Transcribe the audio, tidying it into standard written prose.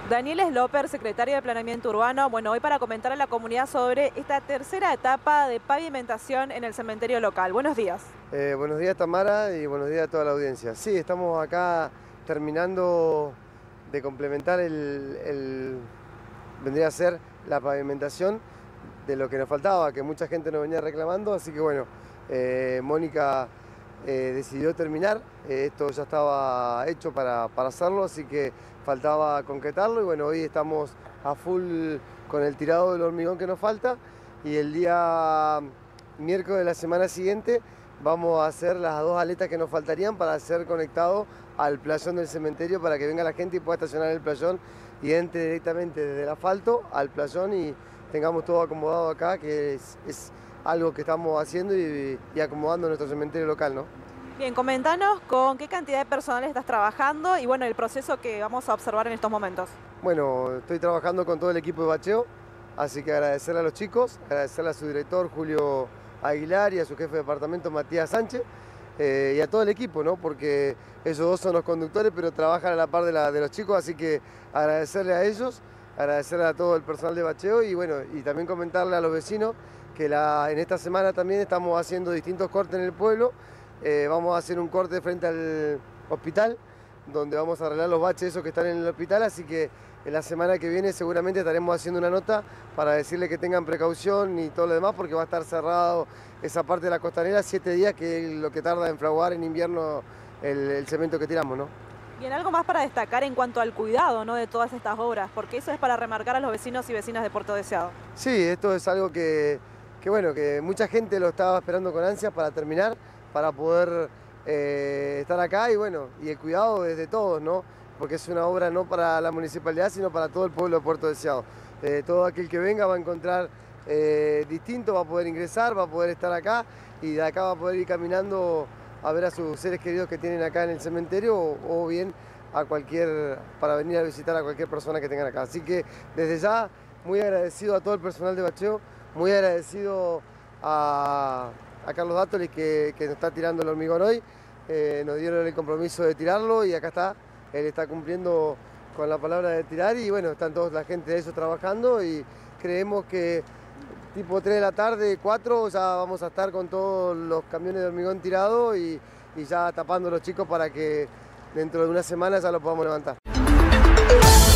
Daniel Sloper, secretario de Planeamiento Urbano. Bueno, hoy para comentar a la comunidad sobre esta tercera etapa de pavimentación en el cementerio local. Buenos días. Buenos días, Tamara, y buenos días a toda la audiencia. Sí, estamos acá terminando de complementar vendría a ser la pavimentación de lo que nos faltaba, que mucha gente nos venía reclamando, así que bueno, Mónica decidió terminar. Esto ya estaba hecho para hacerlo, así que faltaba concretarlo y bueno, hoy estamos a full con el tirado del hormigón que nos falta, y el día miércoles de la semana siguiente vamos a hacer las dos aletas que nos faltarían para ser conectado al playón del cementerio, para que venga la gente y pueda estacionar en el playón y entre directamente desde el asfalto al playón y tengamos todo acomodado acá, que es algo que estamos haciendo y acomodando nuestro cementerio local, ¿no? Bien, comentanos con qué cantidad de personal estás trabajando y bueno, el proceso que vamos a observar en estos momentos. Bueno, estoy trabajando con todo el equipo de bacheo, así que agradecerle a los chicos, agradecerle a su director Julio Aguilar y a su jefe de departamento Matías Sánchez, y a todo el equipo, ¿no? Porque ellos dos son los conductores, pero trabajan a la par de los chicos, así que agradecerle a ellos, agradecerle a todo el personal de bacheo y bueno, y también comentarle a los vecinos que en esta semana también estamos haciendo distintos cortes en el pueblo. Vamos a hacer un corte frente al hospital, donde vamos a arreglar los baches esos que están en el hospital, así que en la semana que viene seguramente estaremos haciendo una nota para decirle que tengan precaución y todo lo demás, porque va a estar cerrado esa parte de la costanera 7 días, que es lo que tarda en fraguar en invierno el cemento que tiramos, ¿no? Bien, algo más para destacar en cuanto al cuidado, ¿no?, de todas estas obras, porque eso es para remarcar a los vecinos y vecinas de Puerto Deseado. Sí, esto es algo que bueno, que mucha gente lo estaba esperando con ansias para terminar, para poder estar acá, y bueno, y el cuidado es de todos, ¿no? Porque es una obra no para la municipalidad, sino para todo el pueblo de Puerto Deseado. Todo aquel que venga va a encontrar distinto, va a poder ingresar, va a poder estar acá, y de acá va a poder ir caminando a ver a sus seres queridos que tienen acá en el cementerio, o bien para venir a visitar a cualquier persona que tengan acá. Así que desde ya, muy agradecido a todo el personal de bacheo, muy agradecido a Carlos Dátoli que nos está tirando el hormigón hoy. Nos dieron el compromiso de tirarlo y acá está. Él está cumpliendo con la palabra de tirar y bueno, están toda la gente de eso trabajando, y creemos que tipo 3 de la tarde, 4, ya vamos a estar con todos los camiones de hormigón tirados y ya tapando a los chicos para que dentro de una semana ya lo podamos levantar.